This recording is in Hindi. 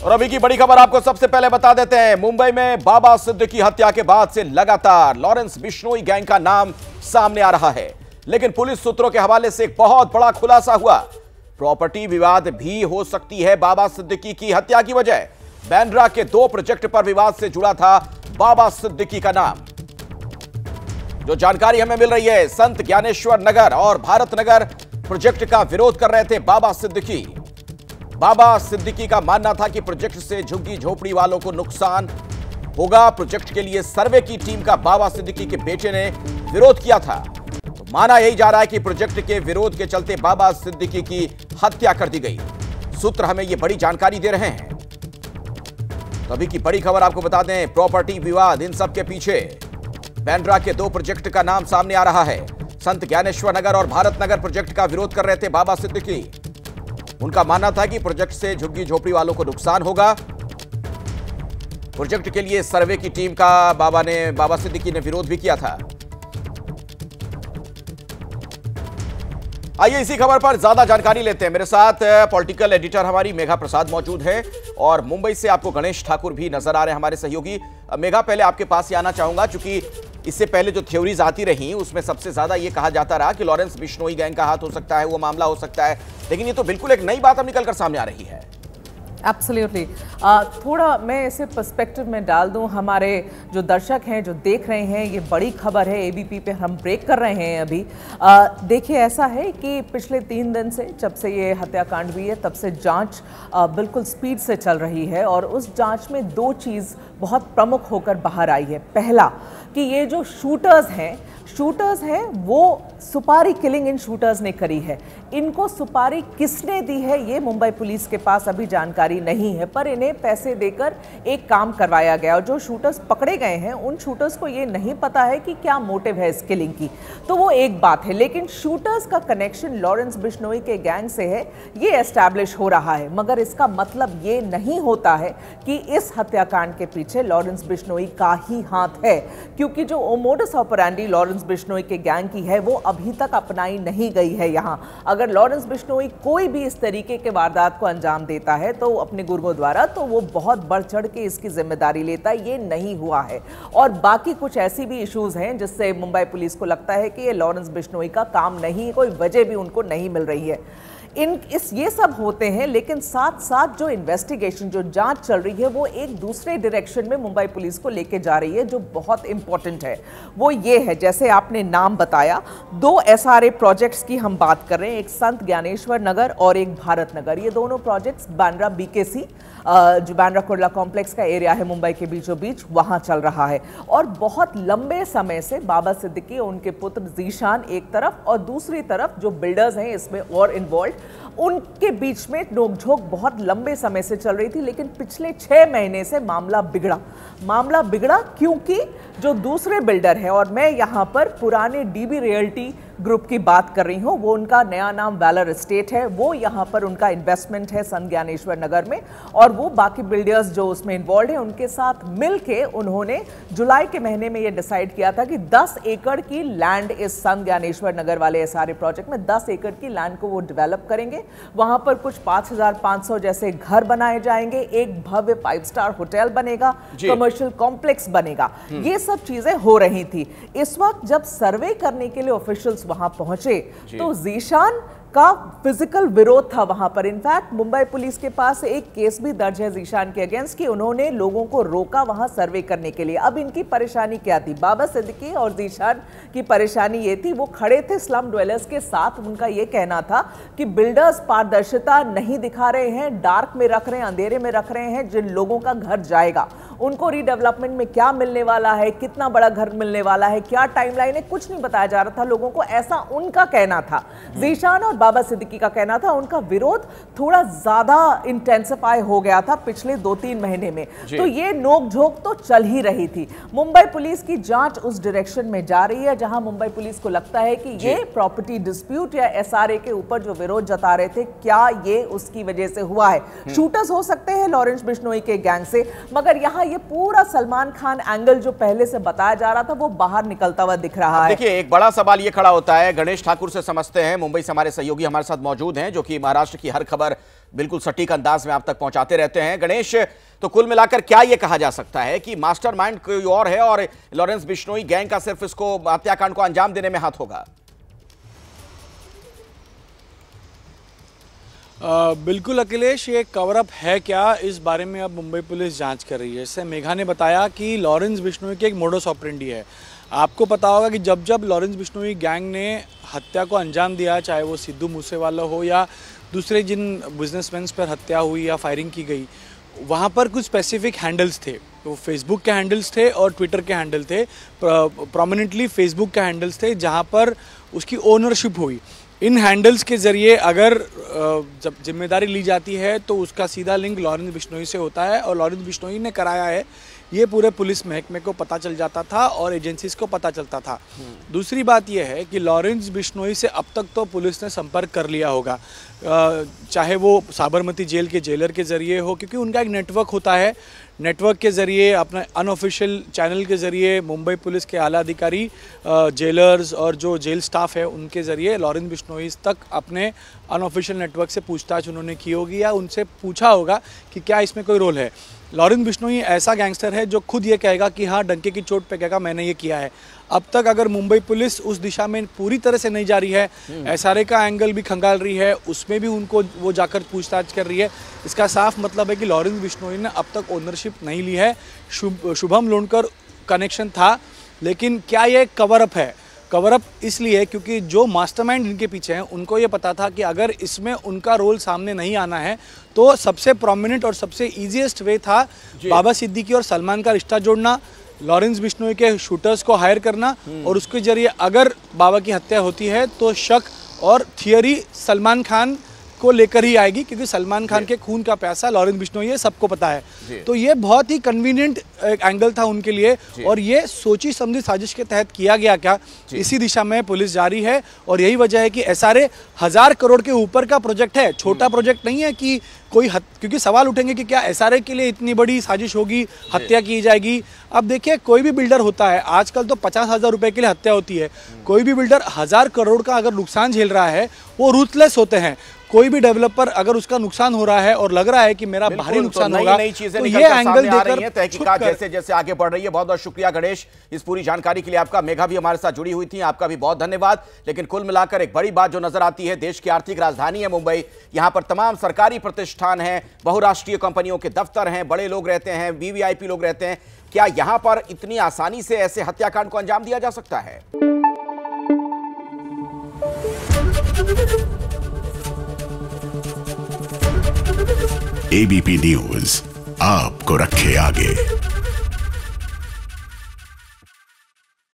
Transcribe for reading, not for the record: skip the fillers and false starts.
और अभी की बड़ी खबर आपको सबसे पहले बता देते हैं। मुंबई में बाबा सिद्दीकी हत्या के बाद से लगातार लॉरेंस बिश्नोई गैंग का नाम सामने आ रहा है, लेकिन पुलिस सूत्रों के हवाले से एक बहुत बड़ा खुलासा हुआ। प्रॉपर्टी विवाद भी हो सकती है बाबा सिद्दीकी की हत्या की वजह। बांद्रा के 2 प्रोजेक्ट पर विवाद से जुड़ा था बाबा सिद्दीकी का नाम। जो जानकारी हमें मिल रही है, संत ज्ञानेश्वर नगर और भारत नगर प्रोजेक्ट का विरोध कर रहे थे बाबा सिद्दीकी। बाबा सिद्दीकी का मानना था कि प्रोजेक्ट से झुग्गी झोपड़ी वालों को नुकसान होगा। प्रोजेक्ट के लिए सर्वे की टीम का बाबा सिद्दीकी के बेटे ने विरोध किया था। तो माना यही जा रहा है कि प्रोजेक्ट के विरोध के चलते बाबा सिद्दीकी की हत्या कर दी गई। सूत्र हमें यह बड़ी जानकारी दे रहे हैं। तो अभी की बड़ी खबर आपको बता दें, प्रॉपर्टी विवाद, इन सब के पीछे बांद्रा के 2 प्रोजेक्ट का नाम सामने आ रहा है। संत ज्ञानेश्वर नगर और भारत नगर प्रोजेक्ट का विरोध कर रहे थे बाबा सिद्दीकी। उनका मानना था कि प्रोजेक्ट से झुग्गी झोपड़ी वालों को नुकसान होगा। प्रोजेक्ट के लिए सर्वे की टीम का बाबा सिद्दीकी ने विरोध भी किया था। आइए इसी खबर पर ज्यादा जानकारी लेते हैं। मेरे साथ पॉलिटिकल एडिटर हमारी मेघा प्रसाद मौजूद है और मुंबई से आपको गणेश ठाकुर भी नजर आ रहे हैं, हमारे सहयोगी। मेघा, पहले आपके पास ही आना चाहूंगा, क्योंकि इससे पहले जो थ्योरीज आती रही उसमें सबसे ज्यादा ये कहा जाता रहा कि लॉरेंस बिश्नोई गैंग का हाथ हो सकता है, वो मामला हो सकता है, लेकिन ये तो बिल्कुल एक नई बात अब निकलकर सामने आ रही है। एब्सोल्युटली। थोड़ा मैं इसे पर्सपेक्टिव में डाल दूं, हमारे जो दर्शक हैं जो देख रहे हैं, ये बड़ी खबर है, एबीपी पे हम ब्रेक कर रहे हैं अभी। देखिए, ऐसा है कि पिछले 3 दिन से, जब से ये हत्याकांड हुई है, तब से जांच बिल्कुल स्पीड से चल रही है और उस जांच में 2 चीज़ बहुत प्रमुख होकर बाहर आई है। पहला कि ये जो शूटर्स हैं वो सुपारी किलिंग इन शूटर्स ने करी है। इनको सुपारी किसने दी है ये मुंबई पुलिस के पास अभी जानकारी नहीं है, पर इन्हें पैसे देकर एक काम करवाया गया और जो शूटर्स पकड़े गए हैं उन शूटर्स को ये नहीं पता है कि क्या मोटिव है इस किलिंग की। तो वो एक बात है, लेकिन शूटर्स का कनेक्शन लॉरेंस बिश्नोई के गैंग से है, ये एस्टैब्लिश हो रहा है। मगर इसका मतलब ये नहीं होता है कि इस हत्याकांड के पीछे लॉरेंस बिश्नोई का ही हाथ है, क्योंकि जो मोडस ऑपरेंडी लॉरेंस बिश्नोई के गैंग की है वो अभी तक अपनाई नहीं गई है। यहाँ अगर लॉरेंस बिश्नोई कोई भी इस तरीके के वारदात को अंजाम देता है तो अपने गुर्गों द्वारा, तो वो बहुत बढ़ चढ़ के इसकी जिम्मेदारी लेता है। ये नहीं हुआ है और बाकी कुछ ऐसी भी इश्यूज हैं जिससे मुंबई पुलिस को लगता है कि ये लॉरेंस बिश्नोई का काम नहीं, कोई वजह भी उनको नहीं मिल रही है। ये सब होते हैं, लेकिन साथ साथ जो इन्वेस्टिगेशन, जो जांच चल रही है, वो एक दूसरे डायरेक्शन में मुंबई पुलिस को लेके जा रही है, जो बहुत इंपॉर्टेंट है। वो ये है, जैसे आपने नाम बताया, 2 एसआरए प्रोजेक्ट्स की हम बात कर रहे हैं, एक संत ज्ञानेश्वर नगर और एक भारत नगर। ये दोनों प्रोजेक्ट्स बांद्रा बीकेसी, जो बांद्रा कुर्ला कॉम्प्लेक्स का एरिया है मुंबई के बीचों बीच, वहां चल रहा है। और बहुत लंबे समय से बाबा सिद्दीकी, उनके पुत्र जीशान एक तरफ और दूसरी तरफ जो बिल्डर्स हैं इसमें और इन्वॉल्व, उनके बीच में नोकझोंक बहुत लंबे समय से चल रही थी। लेकिन पिछले 6 महीने से मामला बिगड़ा क्योंकि जो दूसरे बिल्डर है, और मैं यहाँ पर पुराने डीबी रियल्टी ग्रुप की बात कर रही हूँ, वो उनका नया नाम वैलर एस्टेट है, वो यहाँ पर उनका इन्वेस्टमेंट है संत ज्ञानेश्वर नगर में, और वो बाकी बिल्डर्स जो उसमें इन्वॉल्व हैं उनके साथ मिलके उन्होंने जुलाई के महीने में ये डिसाइड किया था कि 10 एकड़ की लैंड इस संत ज्ञानेश्वर नगर वाले एसआरए प्रोजेक्ट में 10 एकड़ की लैंड को वो डेवलप करेंगे। वहां पर कुछ 5500 जैसे घर बनाए जाएंगे, एक भव्य 5 स्टार होटल बनेगा, कमर्शियल कॉम्प्लेक्स बनेगा। ये सब चीजें हो रही थी। इस वक्त जब सर्वे करने के लिए ऑफिशियल्स वहां पहुंचे तो जीशान का फिजिकल विरोध था वहां पर। इनफैक्ट मुंबई पुलिस के पास एक केस भी दर्ज है जीशान के अगेंस्ट कि उन्होंने लोगों को रोका वहां सर्वे करने के लिए। अब इनकी परेशानी क्या थी? बाबा सिद्दीकी और जीशान की परेशानी ये थी, वो खड़े थे स्लम ड्वेलर्स के साथ। उनका ये कहना था कि बिल्डर्स पारदर्शिता नहीं दिखा रहे हैं, डार्क में रख रहे हैं, अंधेरे में रख रहे हैं। जिन लोगों का घर जाएगा उनको रीडेवलपमेंट में क्या मिलने वाला है, कितना बड़ा घर मिलने वाला है, क्या टाइमलाइन है, कुछ नहीं बताया जा रहा था लोगों को, ऐसा उनका कहना था। जीशान और बाबा सिद्दीकी का कहना था उनका विरोध थोड़ा ज्यादा इंटेंसिफाई हो गया था पिछले 2-3 महीने में। तो ये नोकझोंक तो चल ही रही थी। मुंबई पुलिस की जांच उस डायरेक्शन में जा रही है जहां मुंबई पुलिस को लगता है कि ये प्रॉपर्टी डिस्प्यूट या एसआरए के ऊपर जो विरोध जता रहे थे, क्या ये उसकी वजह से हुआ है। शूटर्स हो सकते हैं लॉरेंस बिश्नोई के गैंग से, मगर यहाँ ये पूरा सलमान खान एंगल जो पहले से बताया जा रहा था वो बाहर निकलता हुआ दिख रहा है। देखिए, एक बड़ा सवाल ये खड़ा होता है, गणेश ठाकुर से समझते हैं, मुंबई से हमारे सहयोगी हमारे साथ मौजूद हैं जो कि महाराष्ट्र की हर खबर बिल्कुल सटीक अंदाज में आप तक पहुंचाते रहते हैं गणेश। तो कुल मिलाकर क्या यह कहा जा सकता है कि मास्टरमाइंड कोई और है और लॉरेंस बिश्नोई गैंग का सिर्फ इसको हत्याकांड को अंजाम देने में हाथ होगा? बिल्कुल अखिलेश, ये कवर अप है क्या, इस बारे में अब मुंबई पुलिस जांच कर रही है। जैसे मेघा ने बताया कि लॉरेंस बिश्नोई की एक मोडस ऑपरेंडी है। आपको पता होगा कि जब जब लॉरेंस बिश्नोई गैंग ने हत्या को अंजाम दिया, चाहे वो सिद्धू मूसेवाला हो या दूसरे जिन बिजनेसमैन पर हत्या हुई या फायरिंग की गई, वहाँ पर कुछ स्पेसिफिक हैंडल्स थे। तो फेसबुक के हैंडल्स थे और ट्विटर के हैंडल थे। प्रोमिनेंटली फेसबुक के हैंडल्स थे जहाँ पर उसकी ओनरशिप हुई। इन हैंडल्स के ज़रिए अगर जब जिम्मेदारी ली जाती है तो उसका सीधा लिंक लॉरेंस बिश्नोई से होता है और लॉरेंस बिश्नोई ने कराया है, ये पूरे पुलिस महकमे को पता चल जाता था और एजेंसीज को पता चलता था। दूसरी बात यह है कि लॉरेंस बिश्नोई से अब तक तो पुलिस ने संपर्क कर लिया होगा, चाहे वो साबरमती जेल के जेलर के ज़रिए हो, क्योंकि उनका एक नेटवर्क होता है। नेटवर्क के ज़रिए, अपने अनऑफिशियल चैनल के ज़रिए मुंबई पुलिस के आला अधिकारी, जेलर्स और जो जेल स्टाफ है उनके ज़रिए लॉरेंस बिश्नोई तक अपने अनऑफिशियल नेटवर्क से पूछताछ उन्होंने की होगी या उनसे पूछा होगा कि क्या इसमें कोई रोल है। लॉरेंस बिश्नोई ऐसा गैंगस्टर है जो खुद ये कहेगा कि हाँ, डंके की चोट पे कहेगा मैंने ये किया है। अब तक अगर मुंबई पुलिस उस दिशा में पूरी तरह से नहीं जा रही है, एसआरए का एंगल भी खंगाल रही है, उसमें भी उनको वो जाकर पूछताछ कर रही है, इसका साफ मतलब है कि लॉरेंस बिश्नोई ने अब तक ओनरशिप नहीं ली है। शुभम लोनकर कनेक्शन था, लेकिन क्या ये कवर अप है? कवर अप इसलिए क्योंकि जो मास्टरमाइंड इनके पीछे हैं उनको ये पता था कि अगर इसमें उनका रोल सामने नहीं आना है तो सबसे प्रोमिनेंट और सबसे ईजीएस्ट वे था बाबा सिद्दीकी और सलमान का रिश्ता जोड़ना, लॉरेंस बिश्नोई के शूटर्स को हायर करना और उसके जरिए अगर बाबा की हत्या होती है तो शक और थियरी सलमान खान को लेकर ही आएगी, क्योंकि सलमान खान के खून का प्यासा लॉरेंस बिश्नोई है, सबको पता है। तो ये बहुत ही कन्वीनियंट एंगल था उनके लिए और ये सोची समझी साजिश के तहत किया गया क्या, इसी दिशा में पुलिस जारी है। और यही वजह है कि एसआरए 1000 करोड़ के ऊपर का प्रोजेक्ट है, छोटा प्रोजेक्ट नहीं है कि कोई क्योंकि सवाल उठेंगे कि क्या एसआरए के लिए इतनी बड़ी साजिश होगी, हत्या की जाएगी। अब देखिए, कोई भी बिल्डर होता है, आजकल तो 50,000 रुपए के लिए हत्या होती है। कोई भी बिल्डर 1000 करोड़ का अगर नुकसान झेल रहा है, वो रूथलेस होते हैं। कोई भी डेवलपर अगर उसका नुकसान हो रहा है और लग रहा है कि मेरा भारी नुकसान होगा, नई चीजें तो ये एंगल देकर तहकीकात जैसे जैसे आगे बढ़ रही है। बहुत बहुत शुक्रिया गणेश इस पूरी जानकारी के लिए आपका। मेघा भी हमारे साथ जुड़ी हुई थी, आपका भी बहुत धन्यवाद। लेकिन कुल मिलाकर एक बड़ी बात जो नजर आती है, देश की आर्थिक राजधानी है मुंबई, यहां पर तमाम सरकारी प्रतिष्ठान हैं, बहुराष्ट्रीय कंपनियों के दफ्तर हैं, बड़े लोग रहते हैं, वीवीआईपी लोग रहते हैं। क्या यहां पर इतनी आसानी से ऐसे हत्याकांड को अंजाम दिया जा सकता है? एबीपी न्यूज आपको रखे आगे।